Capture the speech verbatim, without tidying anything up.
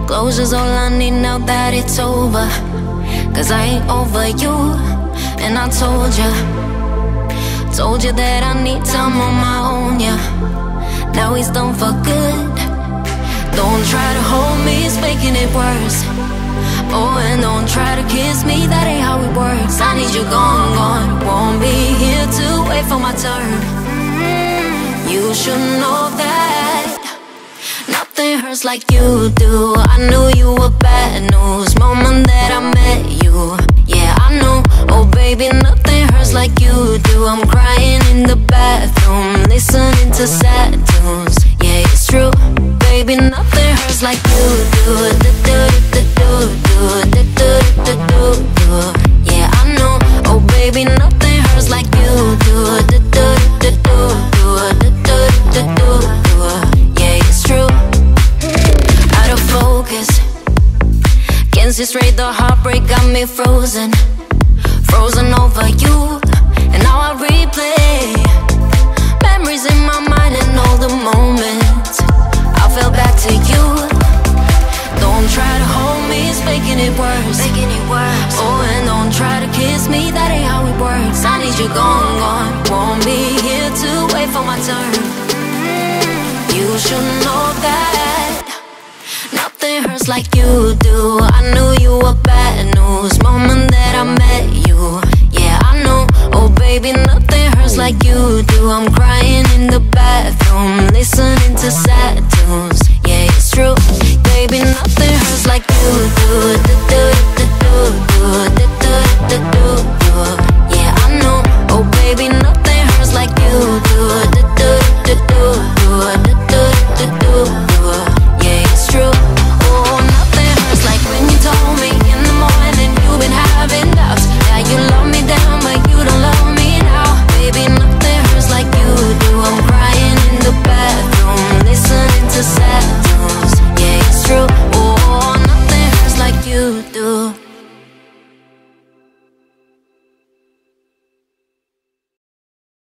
Closure's all I need now that it's over, 'cause I ain't over you. And I told ya, told you that I need time on my own, yeah. Now he's done for good. Don't try to hold me, it's making it worse. Oh, and don't try to kiss me, that ain't how it works. I need you gone, gone. Won't be here to wait for my turn. You should know that nothing hurts like you do. I knew you were bad news moment that I met you. Yeah, I know. Oh baby, nothing hurts like you do. I'm crying in the bathroom, listening to sad tunes. Yeah, it's true. Baby, nothing hurts like you do. Do do do do do do do do do do. Yeah, I know. Oh baby, nothing hurts like you do. Do do do do do do do do do do. Yeah, it's true. Out of focus, can't see straight. The heartbreak got me frozen, frozen over you. And now I replay memories in my mind and all the moments I fell back to you. Don't try to hold me, it's making it worse, making it worse. Oh, and don't try to kiss me, that ain't how it works. I need you gone, gone. Won't be here to wait for my turn. You should know that nothing hurts like you do. I knew you were bad news moment that I met you. Yeah, I know. Oh baby, nothing hurts like you do. I'm crying in the bathroom, listening to sad tunes. Yeah, it's true.